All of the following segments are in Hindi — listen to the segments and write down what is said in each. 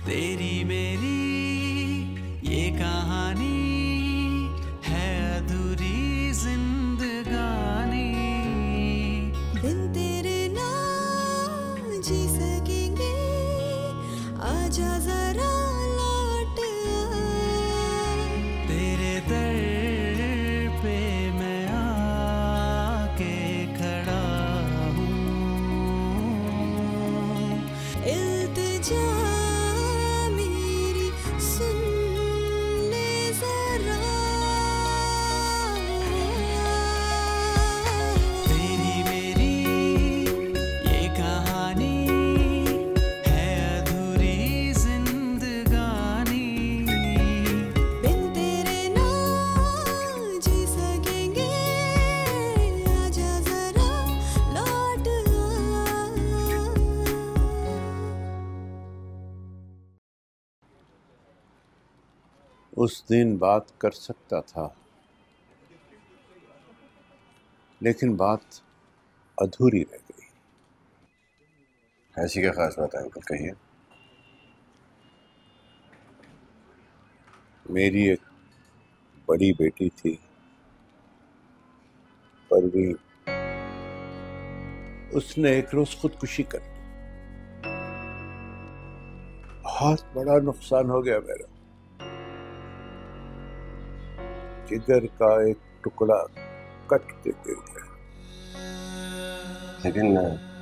तेरी मेरी ये कहानी है अधूरी जिंदगानी। बिन तेरे ना जी सकेंगे, आजा जरा लौट आ। तेरे दर पे मैं आके खड़ा हूँ। इल्तिजा मेरी सुन ले जरा। तेरी मेरी ये कहानी है अधूरी जिंदगानी। बिन तेरे ना जी सकेंगे, आजा जरा लौट आ। उस दिन बात कर सकता था, लेकिन बात अधूरी रह गई। ऐसी क्या खास बात है अंकल, कहिए। मेरी एक बड़ी बेटी थी परवीन। उसने एक रोज खुदकुशी कर ली। बहुत बड़ा नुकसान हो गया मेरा। जिगर का एक टुकड़ा कट के गिर गया। लेकिन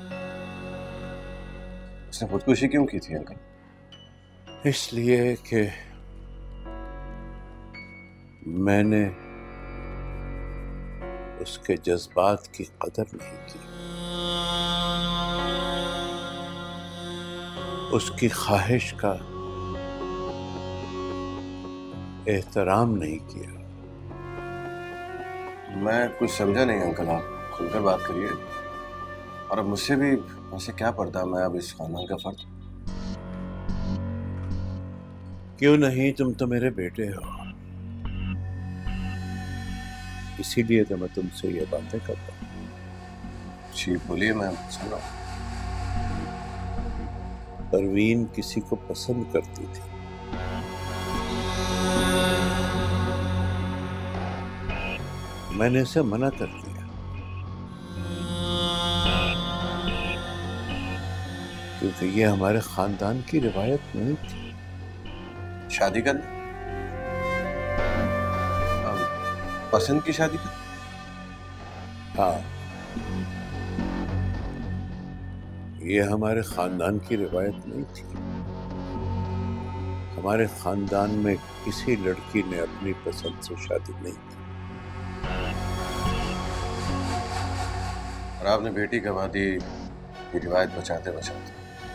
उसने खुदकुशी क्यों की थी अंकल? इसलिए कि मैंने उसके जज्बात की कदर नहीं की, उसकी ख्वाहिश का एहतराम नहीं किया। मैं कुछ समझा नहीं अंकल, आप खुलकर बात करिए। और अब मुझसे भी वैसे क्या पड़ता, मैं अब इस खानदान का फर्द। क्यों नहीं, तुम तो मेरे बेटे हो। इसीलिए तो मैं तुमसे ये बातें करता हूँ। जी बोलिए, मैं सुन रहा हूँ। परवीन किसी को पसंद करती थी। मैंने इसे मना कर दिया, क्योंकि ये हमारे खानदान की रिवायत नहीं थी। शादी करना, पसंद की शादी करना? हाँ, ये हमारे खानदान की रिवायत नहीं थी। हमारे खानदान में किसी लड़की ने अपनी पसंद से शादी नहीं की। और आपने बेटी गंवा दी ये रिवायत बचाते बचाते।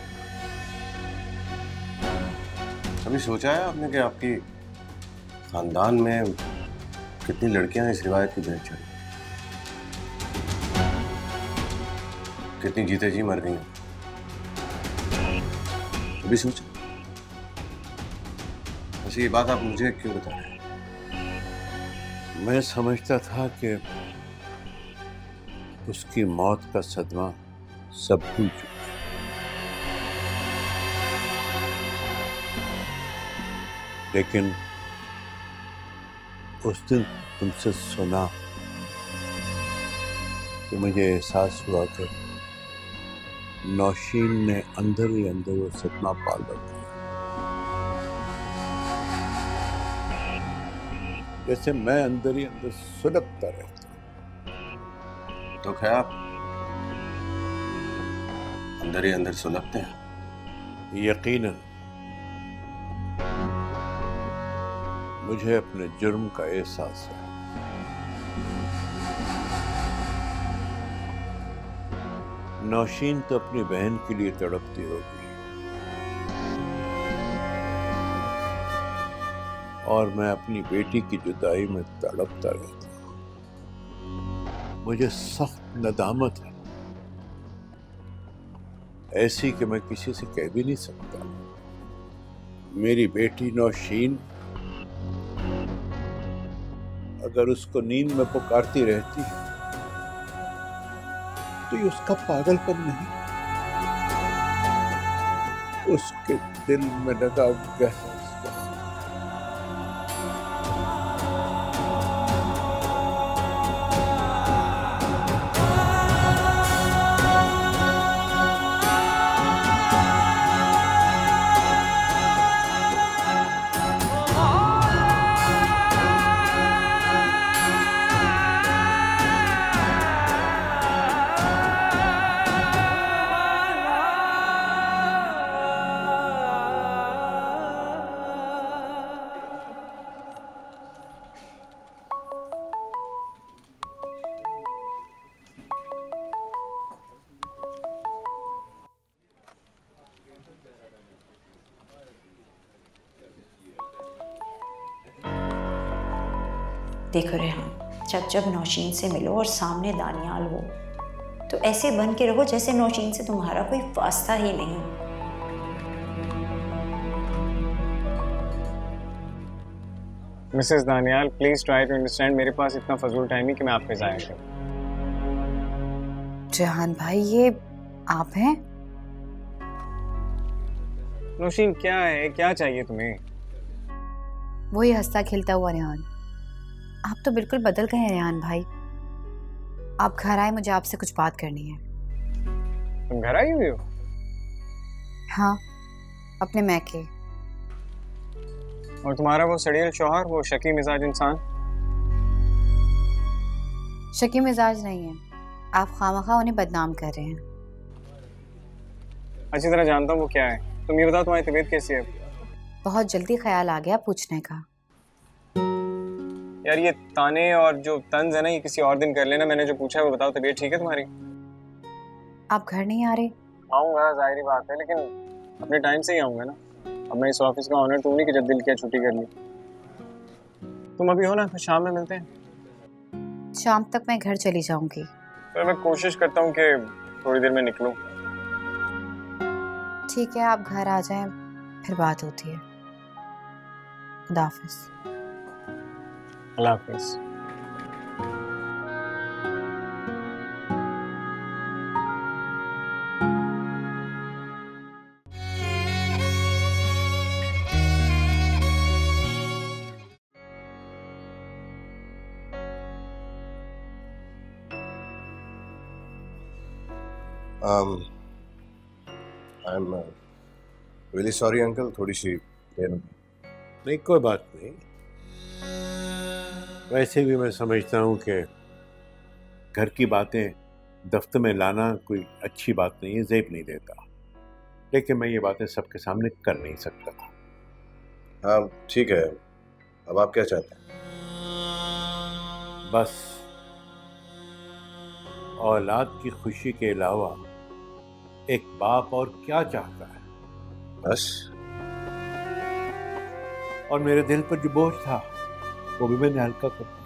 कभी सोचा है आपने कि आपकी खानदान में कितनी लड़कियां इस रिवायत की भेंट चढ़ी, कितनी जीते जी मर गई? कभी सोचा? वैसे ये बात आप मुझे क्यों बता रहे हैं? मैं समझता था कि उसकी मौत का सदमा सब भूल चुका है। लेकिन उस दिन तुमसे सुना तो मुझे एहसास हुआ कि नौशीन ने अंदर ही अंदर वो सदमा पाल रखा है। जैसे मैं अंदर ही अंदर सुलगता रहता। तो क्या आप अंदर ही अंदर सुलगते हैं? यकीनन मुझे अपने जुर्म का एहसास है। नौशीन तो अपनी बहन के लिए तड़पती होगी, और मैं अपनी बेटी की जुदाई में तड़पता रहता हूँ। मुझे सख्त नदामत है, ऐसी कि मैं किसी से कह भी नहीं सकता। मेरी बेटी नौशीन अगर उसको नींद में पुकारती रहती है तो ये उसका पागलपन नहीं, उसके दिल में लगा गहरा जख्म। देखो रेहान, जब नौशीन से मिलो और सामने दानियाल हो तो ऐसे बन के रहो जैसे नौशीन से तुम्हारा कोई वास्ता ही नहीं। Mrs Daniyal, please try to understand. मेरे पास इतना फजूल टाइम ही कि मैं आप पे जाया करूं। रेहान भाई, ये आप हैं? नौशीन, क्या है, क्या चाहिए तुम्हें? वही हंसता खिलता हुआ रेहान। आप तो बिल्कुल बदल गए हैं रेहान भाई। आप घर आए, मुझे आपसे कुछ बात करनी है। तुम घर आई हुई हो? हाँ, अपने मैके। और तुम्हारा वो सड़ियल शौहर, वो शकी मिजाज इंसान? शकी मिजाज नहीं है, आप खामखा उन्हें बदनाम कर रहे हैं। अच्छी तरह जानता हूँ वो क्या है। तुम ये बताओ, तुम्हारी तबीयत कैसी है? बहुत जल्दी ख्याल आ गया पूछने का। यार ये ताने और जो तंज है ना, ये किसी और दिन कर लेना। मैंने जो पूछा है वो बताओ, तबीयत ठीक है तुम्हारी? आप घर नहीं आ रहे? आऊँगा, जाहिर बात है, लेकिन अपने टाइम से ही आऊँगा ना। अब मैं इस ऑफिस का ऑनर तुम नहीं कि जब दिल किया छुट्टी कर ली। तुम अभी हो ना, फिर शाम में मिलते हैं। शाम तक मैं घर चली जाऊंगी। फिर मैं कोशिश करता हूँ कि थोड़ी देर में निकलूँ। ठीक है, आप घर आ जाएं, फिर बात होती है। खुदा हाफिज। अल्लाह हाफिज। I'm really sorry अंकल, थोड़ी सी देर में। नहीं, कोई बात नहीं। वैसे भी मैं समझता हूँ कि घर की बातें दफ्तर में लाना कोई अच्छी बात नहीं है, ज़ेब नहीं देता। लेकिन मैं ये बातें सबके सामने कर नहीं सकता था। हाँ ठीक है, अब आप क्या चाहते हैं? बस औलाद की खुशी के अलावा एक बाप और क्या चाहता है। बस। और मेरे दिल पर जो बोझ था वो भी मैंने हल्का कर दिया।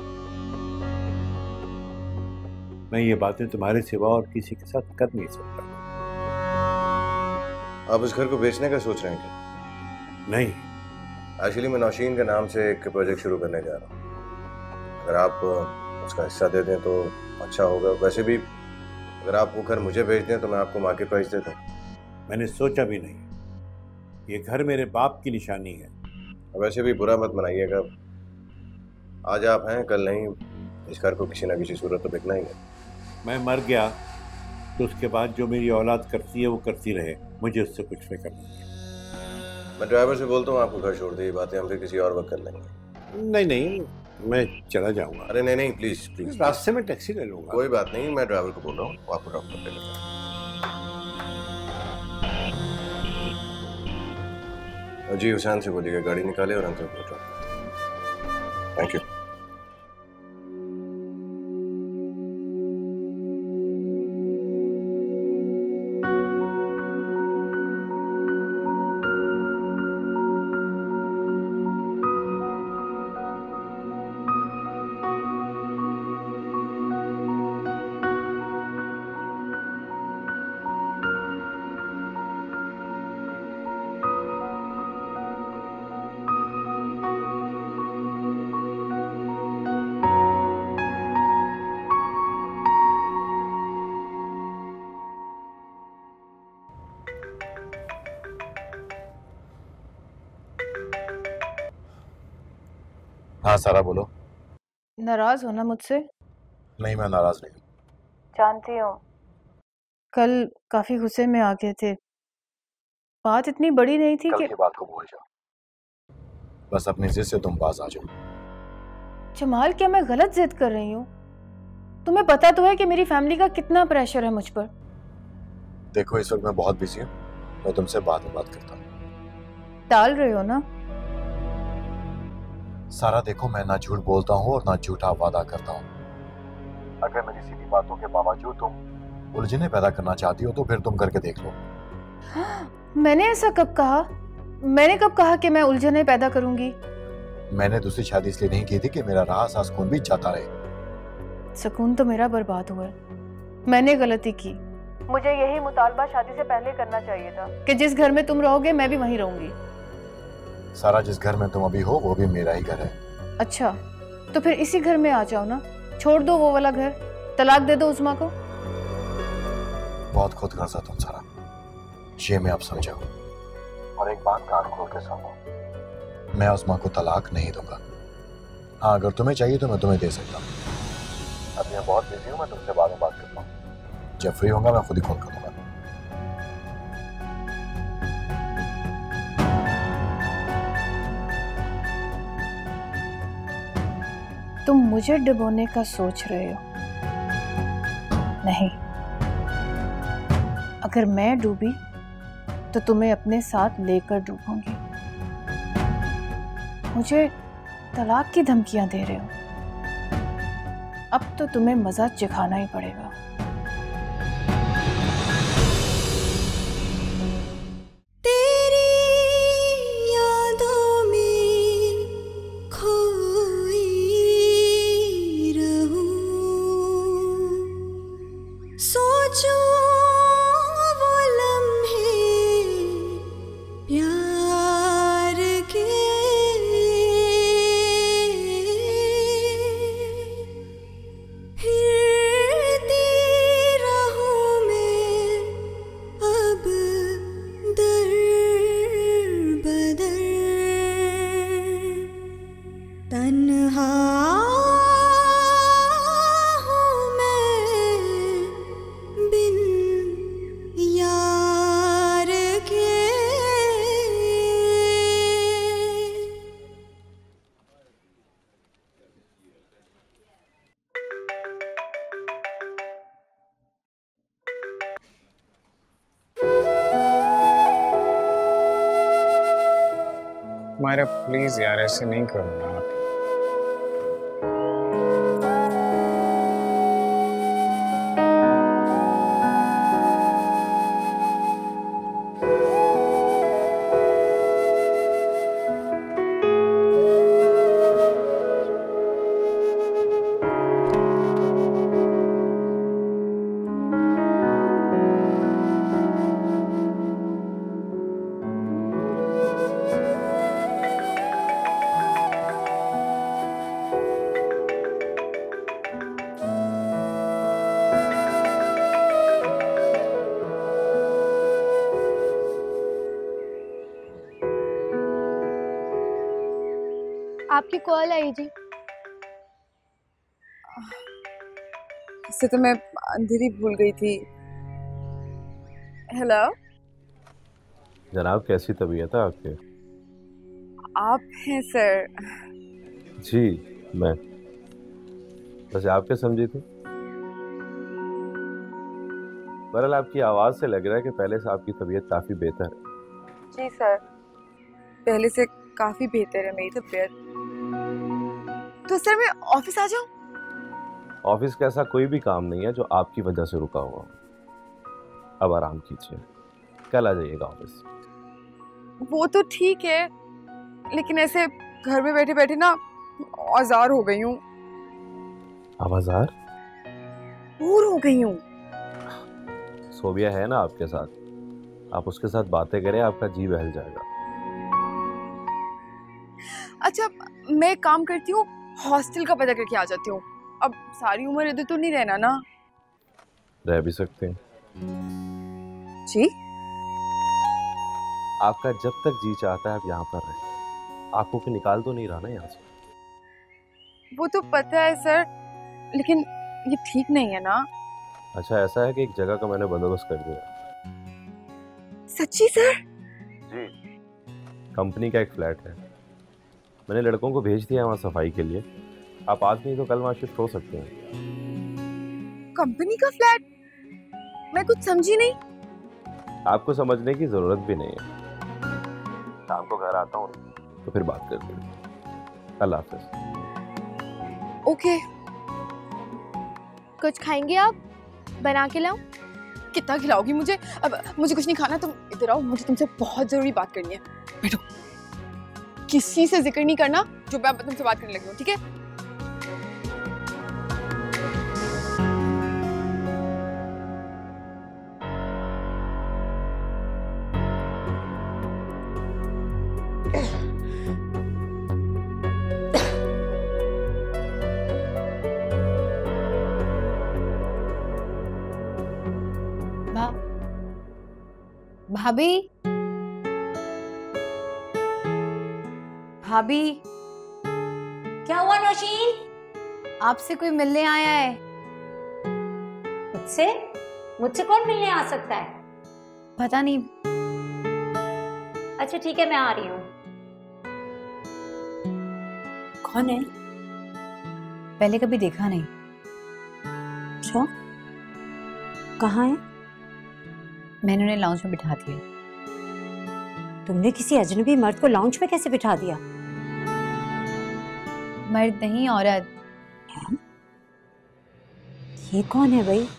मैं ये बातें तुम्हारे सिवा और किसी के साथ कर नहीं सकता। आप इस घर को बेचने का सोच रहे हैं क्या? नहीं, एक्चुअली मैं नौशीन के नाम से एक प्रोजेक्ट शुरू करने जा रहा हूँ। अगर आप उसका हिस्सा दे दें तो अच्छा होगा। वैसे भी अगर आप वो घर मुझे भेज दें तो मैं आपको मार्केट प्राइस देता हूँ। मैंने सोचा भी नहीं। ये घर मेरे बाप की निशानी है। वैसे भी बुरा मत मनाइएगा, आज आप हैं कल नहीं। इस घर को किसी ना किसी सूरत तो बिकना ही है। मैं मर गया तो उसके बाद जो मेरी औलाद करती है वो करती रहे, मुझे उससे कुछ फिक्र नहीं है। मैं ड्राइवर से बोलता हूँ आपको घर छोड़ दे। ये बातें हम फिर किसी और वक्त कर लेंगे। नहीं नहीं, मैं चला जाऊंगा। अरे नहीं नहीं, प्लीज प्लीज। रास्ते में टैक्सी ले लूंगा। कोई बात नहीं, मैं ड्राइवर को बोल रहा हूँ, वो आपको ड्रॉप कर देगा। जी हुसैन से बोलिएगा गाड़ी निकाले और अंकल को ड्रॉप कर। Thank you. हाँ सारा बोलो। नाराज हो ना मुझसे? नहीं मैं नाराज नहीं हूँ। जानती हूँ कल काफी गुस्से में आ गए थे। बात इतनी बड़ी नहीं थी कल कि की बात को भूल जाओ, बस अपनी जिद से तुम पास आ जाओ। जमाल, क्या मैं गलत जिद कर रही हूँ? तुम्हें पता तो है कि मेरी फैमिली का कितना प्रेशर है मुझ पर। देखो इस वक्त मैं बहुत बिजी हूँ, मैं तुमसे बाद में बात करता हूँ। टाल रहे हो ना? सारा देखो मैं ना झूठ बोलता हूँ और ना झूठा वादा करता हूँ। अगर मेरी सीधी बातों के बावजूद तुम उलझने पैदा करना चाहती हो तो फिर तुम करके देख लो। मैंने ऐसा कब कहा? मैंने कब कहा कि मैं उलझने पैदा करूंगी? मैंने दूसरी शादी इसलिए नहीं की थी कि मेरा रहा सा सुकून भी जाता रहे। सुकून तो मेरा बर्बाद हुआ है। मैंने गलती की। मुझे यही मुतालबा शादी से पहले करना चाहिए था कि जिस घर में तुम रहोगे मैं भी वहीं रहूंगी। सारा जिस घर में तुम अभी हो वो भी मेरा ही घर है। अच्छा, तो फिर इसी घर में आ जाओ ना। छोड़ दो वो वाला घर, तलाक दे दो उस्मा को। बहुत खुदगर्ज हो तुम सारा, ये मैं अब समझाऊं। और एक बात कान खोल के सुनो, मैं उस्मा को तलाक नहीं दूंगा। हाँ अगर तुम्हें चाहिए तो मैं तुम्हें दे सकता हूँ। अभी मैं बहुत बिजी हूँ, मैं तुमसे बाद में बात करता हूँ। जब फ्री होगा मैं खुद ही कॉल करूंगा। तुम मुझे डुबोने का सोच रहे हो? नहीं, अगर मैं डूबी तो तुम्हें अपने साथ लेकर डूबूंगी। मुझे तलाक की धमकियां दे रहे हो? अब तो तुम्हें मजा चखाना ही पड़ेगा। तेरी यादों में खोई रहूं, सोचूं वो लम्हे प्यार के, फिरती रहूं मैं अब दर बदर, तन्हा हूँ मैं बिन यार के। मायरा प्लीज यार ऐसे नहीं करो यार। आपकी कॉल आई जी। इससे तो मैं अंधेरी भूल गई थी। हेलो जनाब कैसी तबीयत है आपके? आप हैं सर? जी मैं, वैसे आप क्या समझी थी? बहरहाल आपकी आवाज़ से लग रहा है कि पहले से आपकी तबीयत काफ़ी बेहतर है। जी सर, पहले से काफी बेहतर है मेरी तबीयत। तो सर मैं ऑफिस आ जाऊं? ऑफिस का ऐसा कोई भी काम नहीं है जो आपकी वजह से रुका हुआ हो। अब आराम कीजिए, कल आ जाइएगा ऑफिस। वो तो ठीक है, लेकिन ऐसे घर में बैठे बैठे ना औजार हो गई हूँ। आवाज़ार? बोर हो गई हूँ। सोबिया है ना आपके साथ, आप उसके साथ बातें करें, आपका जी बहल जाएगा। अच्छा मैं एक काम करती हूँ, हॉस्टल का पता करके आ जाती हूँ। अब सारी उम्र इधर तो नहीं रहना ना। रह भी सकते हैं जी आपका जब तक जी चाहता है आप यहाँ पर रहें। आपको कि निकाल तो नहीं रहा ना यहाँ से? वो तो पता है सर, लेकिन ये ठीक नहीं है ना। अच्छा, ऐसा है कि एक जगह का मैंने बंदोबस्त कर दिया। सच्ची सर? जी, कंपनी का एक फ्लैट है, मैंने लड़कों को भेज दिया वहाँ सफाई के लिए। आप आज नहीं तो कल वहाँ शिफ्ट हो सकते हैं। कंपनी का फ्लैट? मैं कुछ समझी नहीं। आपको समझने की जरूरत भी नहीं है। शाम को घर आता हूँ तो फिर बात करते हैं। अल्लाह हाफिज़। ओके। कुछ खाएंगे आप? बना के लाऊं? कितना खिलाओगी मुझे? अब मुझे कुछ नहीं खाना, तुम इधर आओ, मुझे तुमसे बहुत जरूरी बात करनी है। बैठो। किसी से जिक्र नहीं करना जो मैं तुमसे बात करने लगी हूँ, ठीक है? भाभी, भाभी, क्या हुआ नौशीन? आपसे कोई मिलने आया है। मुझसे? मुझसे कौन मिलने आ सकता है? पता नहीं। अच्छा ठीक है, मैं आ रही हूँ। कौन है? पहले कभी देखा नहीं। अच्छा, कहाँ है? मैंने उन्हें लाउंज में बिठा दिया। तुमने किसी अजनबी मर्द को लाउंज में कैसे बिठा दिया? मर्द नहीं, औरत। ये कौन है भाई?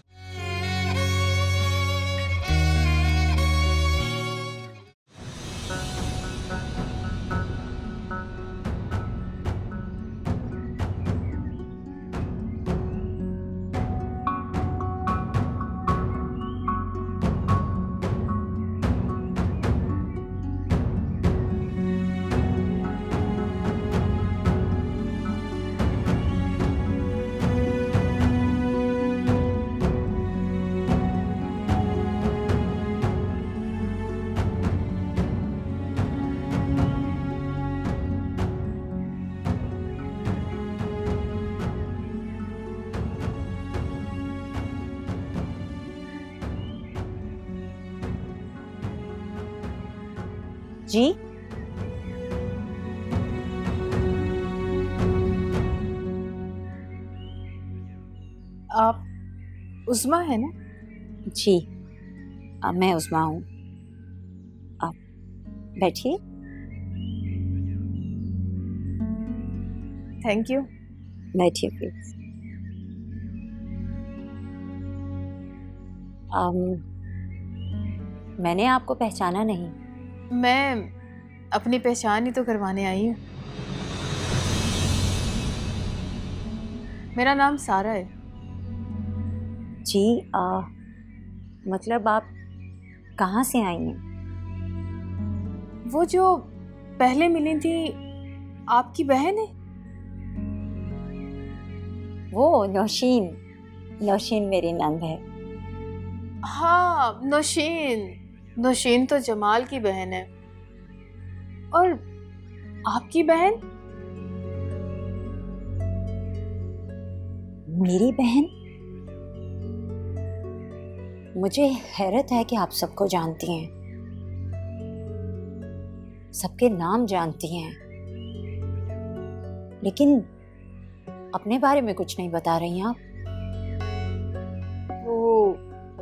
जी? आप उस्मा है ना? जी, मैं उस्मा हूँ। आप बैठिए। Thank you. बैठिए प्लीज। मैंने आपको पहचाना नहीं। मैं अपनी पहचान ही तो करवाने आई हूँ। मेरा नाम सारा है। जी, मतलब आप कहाँ से आई हैं? वो जो पहले मिली थी, आपकी बहन है? वो नौशीन। नौशीन मेरी नंद है। हाँ, नौशीन। नौशीन तो जमाल की बहन है। और आपकी बहन? मेरी बहन? मुझे हैरत है कि आप सबको जानती हैं, सबके नाम जानती हैं, लेकिन अपने बारे में कुछ नहीं बता रही हैं आप। वो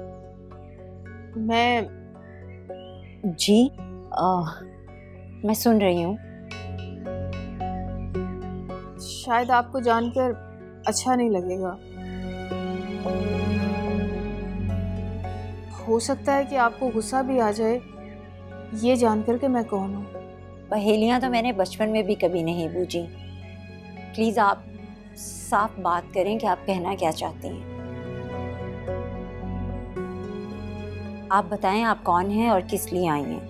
मैं जी, मैं सुन रही हूँ। शायद आपको जानकर अच्छा नहीं लगेगा। हो सकता है कि आपको गुस्सा भी आ जाए ये जानकर कि मैं कौन हूँ। पहेलियाँ तो मैंने बचपन में भी कभी नहीं बूझी। प्लीज आप साफ बात करें कि आप कहना क्या चाहती हैं। आप बताएं आप कौन हैं और किस लिए आई हैं।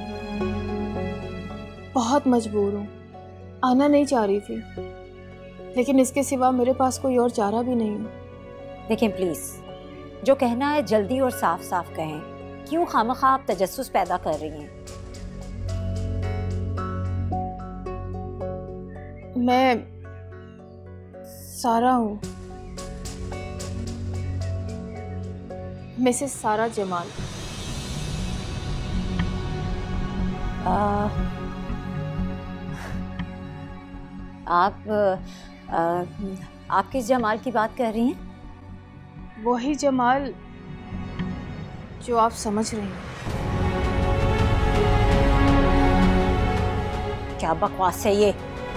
बहुत मजबूर हूँ, आना नहीं चाह रही थी, लेकिन इसके सिवा मेरे पास कोई और चारा भी नहीं है। देखें प्लीज, जो कहना है जल्दी और साफ साफ कहें। क्यों खामखा आप तजस्सुस पैदा कर रही हैं? सारा हूँ, मिसेस सारा जमाल। आप किस जमाल की बात कर रही हैं? वही जमाल जो आप समझ रही हैं। क्या बकवास है ये?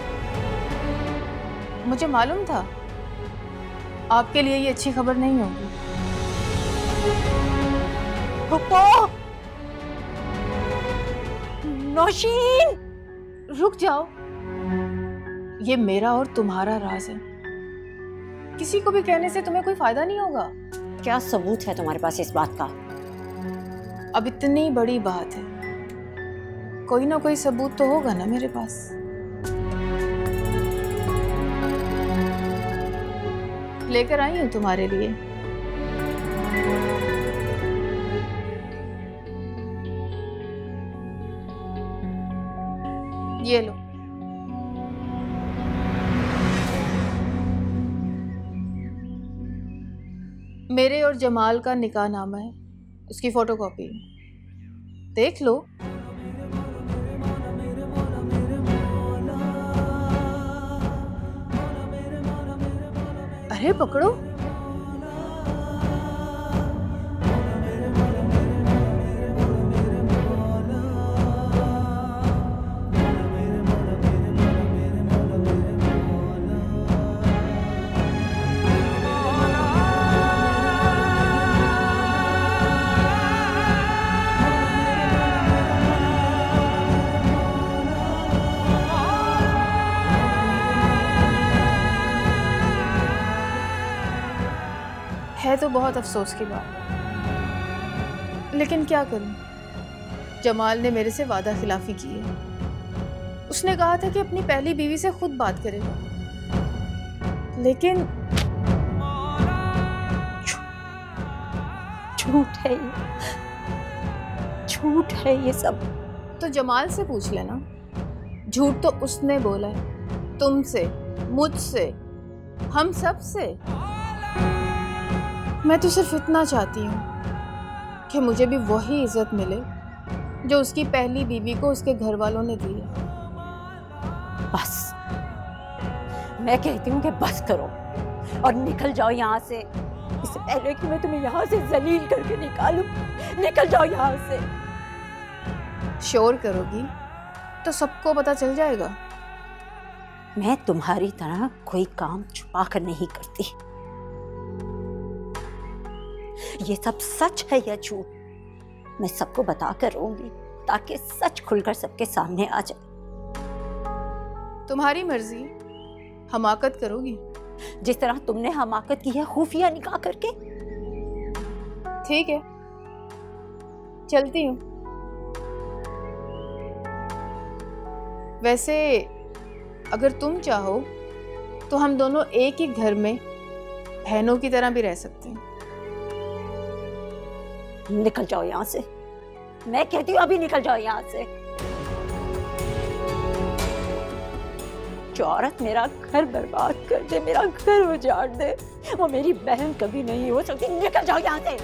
मुझे मालूम था आपके लिए ये अच्छी खबर नहीं होगी। नौशीन, रुक जाओ, ये मेरा और तुम्हारा राज है। किसी को भी कहने से तुम्हें कोई फायदा नहीं होगा। क्या सबूत है तुम्हारे पास इस बात का? अब इतनी बड़ी बात है, कोई ना कोई सबूत तो होगा ना मेरे पास। लेकर आई हूं तुम्हारे लिए। ये लो। मेरे और जमाल का निकाह नामा है, उसकी फोटोकॉपी देख लो। अरे पकड़ो। है तो बहुत अफसोस की बात, लेकिन क्या करूं, जमाल ने मेरे से वादा खिलाफी की है। उसने कहा था कि अपनी पहली बीवी से खुद बात करेगा, लेकिन झूठ है ये, झूठ है ये सब। तो जमाल से पूछ लेना। झूठ तो उसने बोला है, तुमसे, मुझसे, हम सब से। मैं तो सिर्फ इतना चाहती हूँ कि मुझे भी वही इज्जत मिले जो उसकी पहली बीवी को उसके घर वालों ने दी है। बस, मैं कहती हूँ कि बस करो और निकल जाओ यहाँ से, इससे पहले कि मैं तुम्हें यहाँ से जलील करके निकालूं। निकल जाओ यहाँ से। शोर करोगी तो सबको पता चल जाएगा। मैं तुम्हारी तरह कोई काम छुपा कर नहीं करती। ये सब सच है या झूठ, मैं सबको बता कर रहूंगी ताकि सच खुलकर सबके सामने आ जाए। तुम्हारी मर्जी, हमाकत करोगी जिस तरह तुमने हमाकत की है खुफिया निकाह करके। ठीक है, चलती हूँ। वैसे अगर तुम चाहो तो हम दोनों एक ही घर में बहनों की तरह भी रह सकते हैं। निकल जाओ यहाँ से, मैं कहती हूँ अभी निकल जाओ यहाँ से। जो औरत मेरा घर बर्बाद कर दे, मेरा घर उजाड़ दे, वो मेरी बहन कभी नहीं हो सकती। निकल जाओ यहाँ से।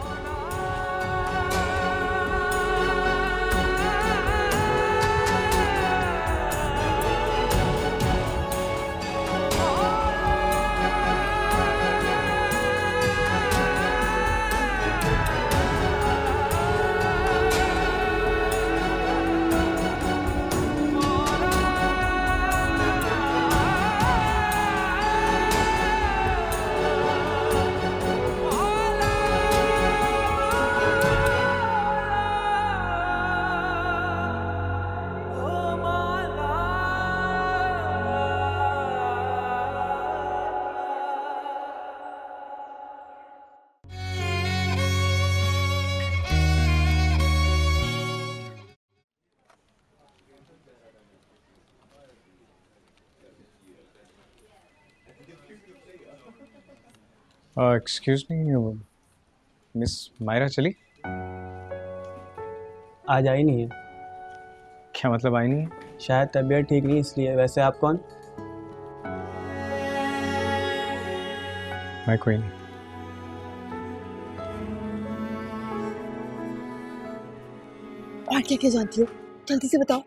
एक्सक्यूज मी, मिस मायरा चली? आज आई नहीं है। क्या मतलब आई नहीं है? शायद तबीयत ठीक नहीं इसलिए। वैसे आप कौन? मैं कोई नहीं। और क्या क्या जानती हो, जल्दी से बताओ।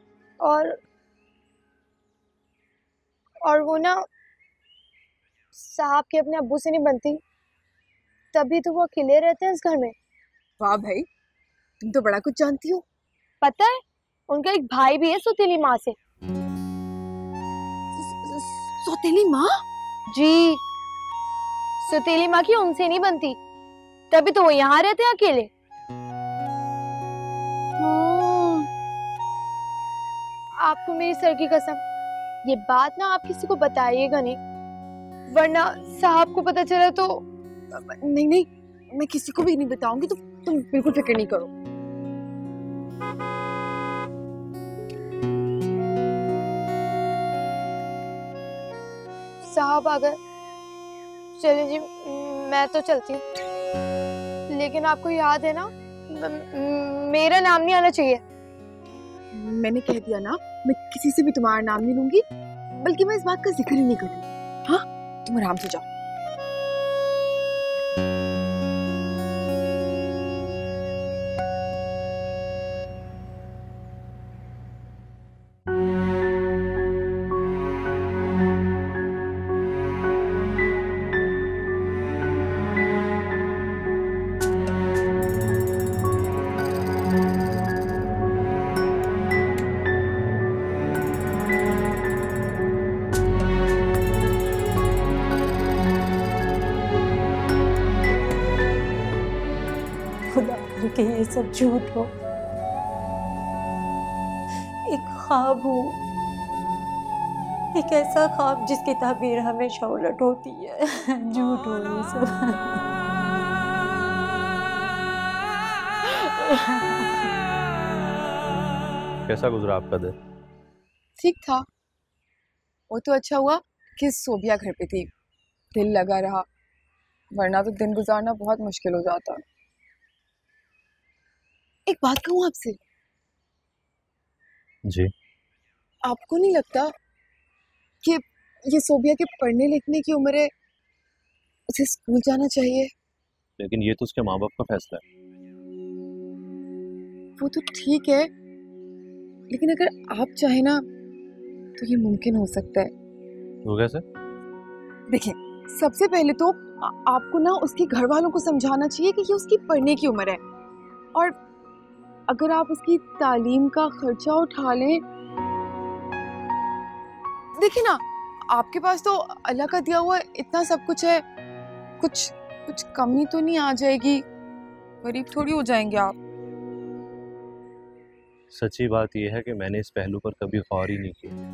और वो ना साहब के अपने अब्बू से नहीं बनती, तभी तो वो अकेले रहते हैं इस घर में। वाह भाई, तुम तो बड़ा कुछ जानती हो। पता है उनका एक भाई भी है सौतेली माँ से। सौतेली माँ? जी, सौतेली माँ की उनसे नहीं बनती, तभी तो वो यहाँ रहते हैं अकेले। आपको मेरी सर की कसम, ये बात ना आप किसी को बताइएगा नहीं, वरना साहब को पता चला तो। नहीं नहीं, मैं किसी को भी नहीं बताऊंगी, तुम बिल्कुल फिक्र नहीं करो। साहब आ गए, चलिए जी मैं तो चलती हूँ, लेकिन आपको याद है ना मेरा नाम नहीं आना चाहिए। मैंने कह दिया ना, मैं किसी से भी तुम्हारा नाम नहीं लूंगी, बल्कि मैं इस बात का जिक्र ही नहीं करूंगी। हाँ, तुम आराम से जाओ। कि ये सब झूठ हो, एक ख्वाब हो, एक ऐसा ख्वाब जिसकी ताबीर हमेशा उलट होती है। झूठ हो ये सब। कैसा गुजरा आपका दिन? ठीक था, वो तो अच्छा हुआ कि सोबिया घर पे थी, दिल लगा रहा, वरना तो दिन गुजारना बहुत मुश्किल हो जाता। एक बात कहूँ आपसे? जी। आपको नहीं लगता कि ये सोबिया के पढ़ने लिखने की उम्र है, उसे स्कूल जाना चाहिए? लेकिन ये तो उसके माँ बाप का फैसला है। वो तो ठीक है, लेकिन अगर आप चाहे ना तो ये मुमकिन हो सकता है। वो कैसे? देखिए, सबसे पहले तो आपको ना उसके घर वालों को समझाना चाहिए कि ये उसकी पढ़ने की उम्र है, और अगर आप उसकी तालीम का खर्चा उठा लें, देखिए ना, आपके पास तो अल्लाह का दिया हुआ इतना सब कुछ है, कुछ कमी तो नहीं आ जाएगी, गरीब थोड़ी हो जाएंगे आप। सच्ची बात यह है कि मैंने इस पहलू पर कभी गौर ही नहीं किया।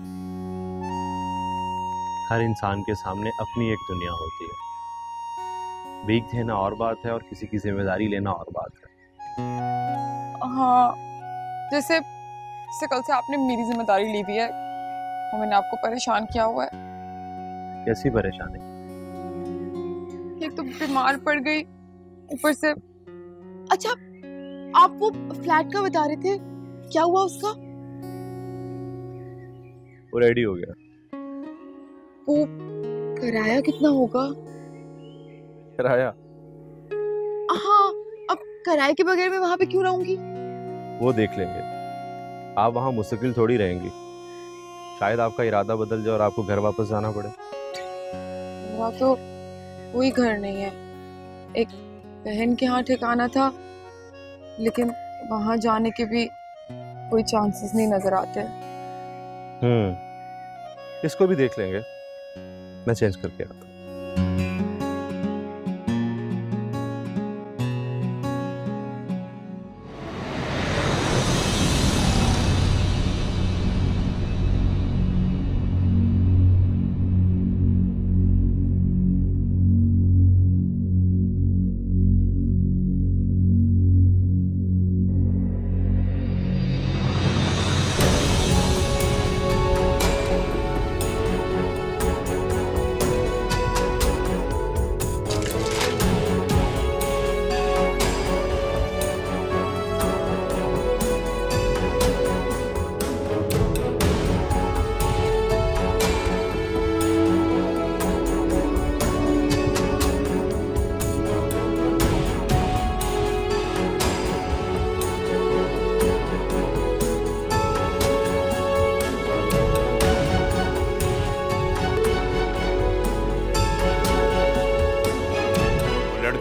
हर इंसान के सामने अपनी एक दुनिया होती है, भीख देना और बात है और किसी की जिम्मेदारी लेना और बात है। हाँ, जैसे कल से आपने मेरी जिम्मेदारी ली हुई है और मैंने आपको परेशान किया हुआ है। कैसी परेशानी? एक तो बीमार पड़ गई, ऊपर से। अच्छा, आप वो फ्लैट का बता रहे थे, क्या हुआ उसका? वो रेडी हो गया। वो किराया कितना होगा? किराया? हाँ, अब किराए के बगैर मैं वहां पे क्यों रहूंगी? वो देख लेंगे, आप वहाँ मुस्तकिल थोड़ी रहेंगी। शायद आपका इरादा बदल जाए और आपको घर वापस जाना पड़े। मेरा तो कोई घर नहीं है, एक बहन के यहाँ ठिकाना था, लेकिन वहां जाने के भी कोई चांसेस नहीं नजर आते। इसको भी देख लेंगे, मैं चेंज करके आता हूँ।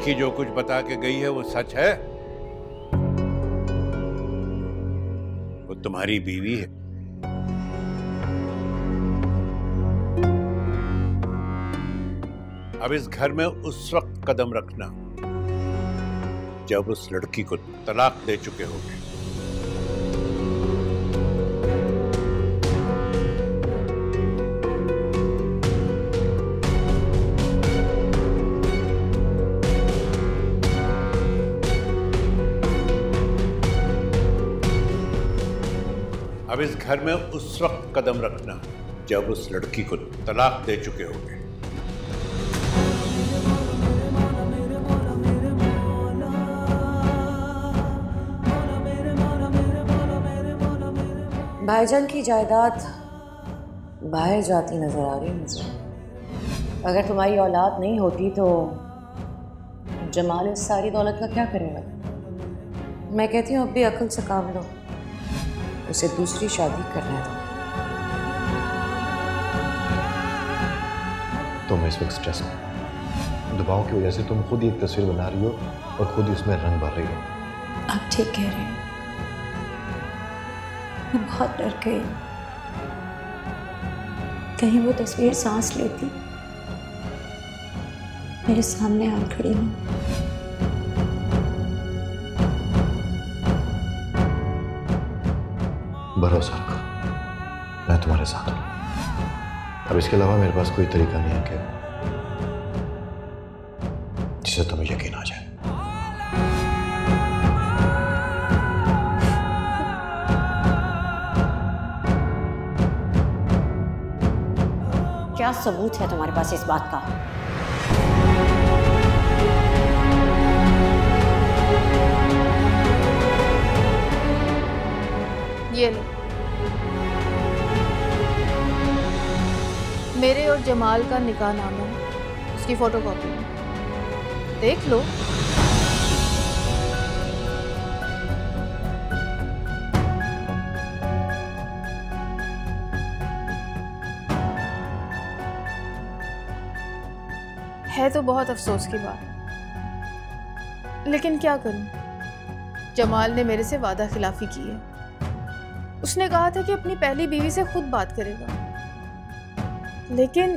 लड़की जो कुछ बता के गई है वो सच है? वो तुम्हारी बीवी है। अब इस घर में उस वक्त कदम रखना जब उस लड़की को तलाक दे चुके होगे। अब इस घर में उस वक्त कदम रखना जब उस लड़की को तलाक दे चुके होगे। भाईजान की जायदाद बाहर जाती नजर आ रही है मुझे। अगर तुम्हारी औलाद नहीं होती तो जमाल इस सारी दौलत का क्या करेगा? मैं कहती हूँ अब भी अक्ल से काम लो, उसे दूसरी शादी करने दो। तुम इस वक्त स्ट्रेस में, दबाव की वजह से तुम खुद ही एक तस्वीर बना रही हो और खुद ही उसमें रंग भर रही हो। आप ठीक कह रहे हैं, मैं बहुत डर गई। कहीं वो तस्वीर सांस लेती, मेरे सामने आ खड़ी हो। भरोसा रखो, मैं तुम्हारे साथ हूं। अब इसके अलावा मेरे पास कोई तरीका नहीं है कि जिससे तुम्हें यकीन आ जाए। क्या सबूत है तुम्हारे पास इस बात का? ये लो, मेरे और जमाल का निकाह नामा है, उसकी फोटोकॉपी है, देख लो। है तो बहुत अफसोस की बात, लेकिन क्या करूं? जमाल ने मेरे से वादा खिलाफी की है। उसने कहा था कि अपनी पहली बीवी से खुद बात करेगा, लेकिन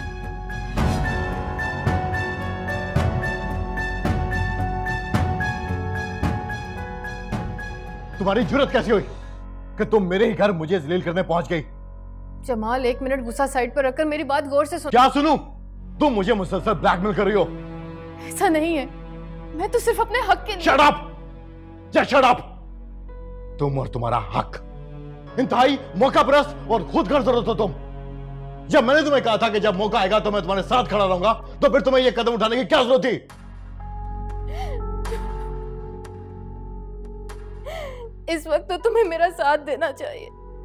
तुम्हारी जुर्रत कैसी हुई कि तुम मेरे ही घर मुझे जलील करने पहुंच गई? जमाल, एक मिनट गुस्सा साइड पर रखकर मेरी बात गौर से सुनो। क्या सुनूं? तुम मुझे मुसलसल ब्लैकमेल कर रही हो। ऐसा नहीं है, मैं तो सिर्फ अपने हक के लिए। Shut up! Just shut up! तुम और तुम्हारा हक इंतहाई मौका परस्त और खुद गर्ज हो तुम। जब मैंने तुम्हें कहा था कि जब मौका आएगा तो मैं तुम्हारे साथ खड़ा रहूंगा, तो फिर तुम्हें यह कदम उठाने की क्या जरूरत थी? इस वक्त तो तुम्हें मेरा साथ देना चाहिए,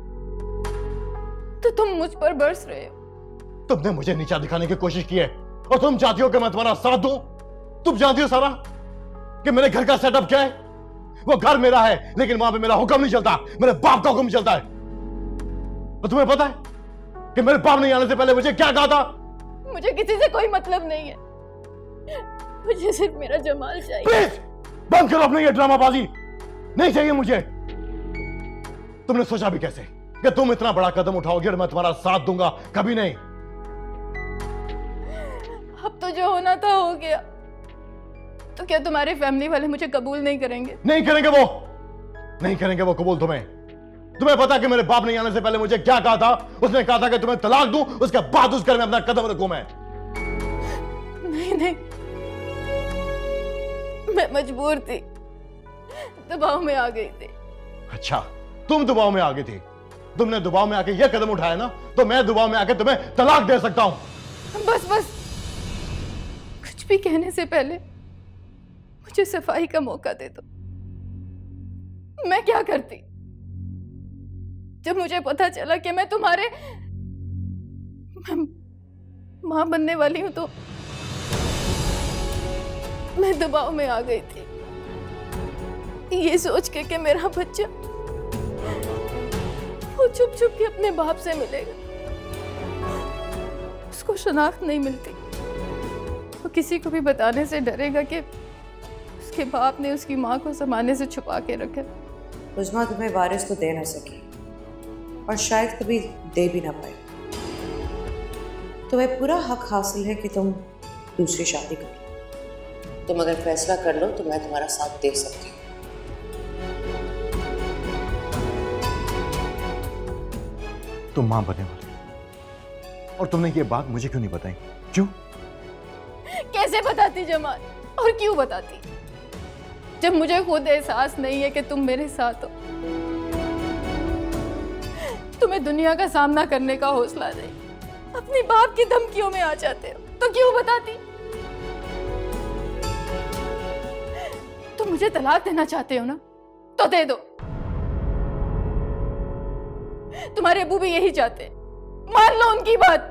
तो तुम मुझ पर बरस रहे हो। तुमने मुझे नीचा दिखाने की कोशिश की है और तुम चाहती हो कि मैं तुम्हारा साथ दूं। तुम जानती हो सारा कि मेरे घर का सेटअप क्या है? वो घर मेरा है, लेकिन वहां पे मेरा हुक्म नहीं चलता, मेरे बाप का हुक्म चलता है। और तुम्हें पता है कि मेरे बाप नहीं आने से पहले मुझे क्या कहा था? मुझे किसी से कोई मतलब नहीं है, मुझे सिर्फ मेरा जमाल चाहिए। प्लीज बंद करो अपनी ये ड्रामाबाजी, नहीं चाहिए मुझे। तुमने सोचा भी कैसे कि तुम इतना बड़ा कदम उठाओगे और मैं तुम्हारा साथ दूंगा? कभी नहीं। अब तो जो होना था हो गया, तो क्या तुम्हारे फैमिली वाले मुझे कबूल नहीं करेंगे? नहीं करेंगे, वो नहीं करेंगे वो कबूल। तुम्हें पता कि मेरे बाप नहीं आने से पहले मुझे क्या कहा था? उसने कहा था कि तुम्हें तलाक दूं, उसके बाद उस घर में अपना कदम रखूं मैं। नहीं, मैं मजबूर थी, दबाव में आ गई थी। अच्छा, तुम दबाव में आ गई थी। तुमने दबाव में आके यह कदम उठाया ना, तो मैं दबाव में आके तुम्हें तलाक दे सकता हूं। बस कुछ भी कहने से पहले मुझे सफाई का मौका दे दो। मैं क्या करती जब मुझे पता चला कि मैं तुम्हारे मां बनने वाली हूं? तो मैं दबाव में आ गई थी, ये सोच के कि मेरा बच्चा वो छुप छुप के अपने बाप से मिलेगा, उसको शनाख्त नहीं मिलती, वो किसी को भी बताने से डरेगा कि उसके बाप ने उसकी माँ को ज़माने से छुपा के रखा। उस्मा तुम्हें वारिस तो दे ना सकी और शायद कभी दे भी ना पाए। तुम्हें पूरा हक हासिल है कि तुम दूसरी शादी करो। तुम अगर फैसला कर लो तो मैं तुम्हारा साथ दे सकती हूँ। तुम मां बनने वाली हो। और तुमने ये बात मुझे क्यों नहीं बताई? क्यों? कैसे बताती जमाल, और क्यों बताती जब मुझे खुद एहसास नहीं है कि तुम मेरे साथ हो। तुम्हें दुनिया का सामना करने का हौसला नहीं, अपनी बाप की धमकियों में आ जाते हो तो क्यों बताती? तुम मुझे तलाक देना चाहते हो ना, तो दे दो। तुम्हारे अबू भी यही चाहते, मान लो उनकी बात।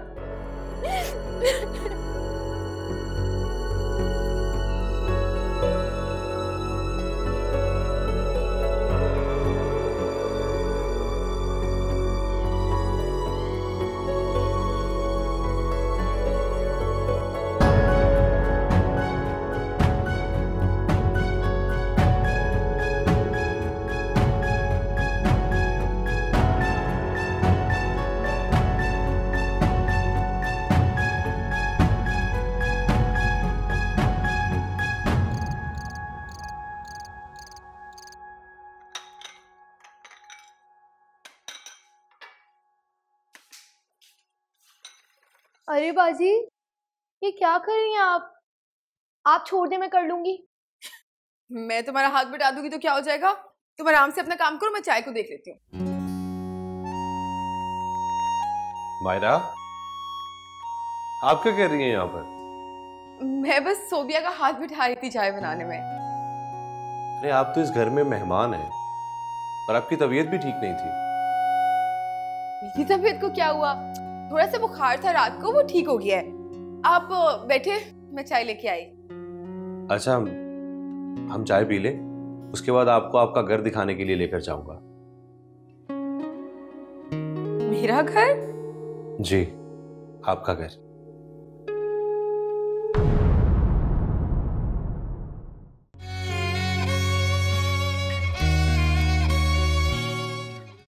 अरे बाजी, ये क्या कर रही हैं आप छोड़ दे, मैं कर लूंगी। मैं तुम्हारा हाथ बटा दूंगी तो क्या हो जाएगा? तुम आराम से अपना काम करो, मैं चाय को देख लेती हूँ। मायरा, आप क्या कर रही हैं यहाँ पर? मैं बस सोबिया का हाथ बिठा रही थी चाय बनाने में। अरे आप तो इस घर में मेहमान हैं और आपकी तबीयत भी ठीक नहीं थी। मेरी तबीयत को क्या हुआ? थोड़ा सा बुखार था रात को, वो ठीक हो गया है। आप बैठे, मैं चाय लेके आई। अच्छा, हम चाय पी लें, उसके बाद आपको आपका घर दिखाने के लिए लेकर जाऊंगा। मेरा घर? जी, आपका घर।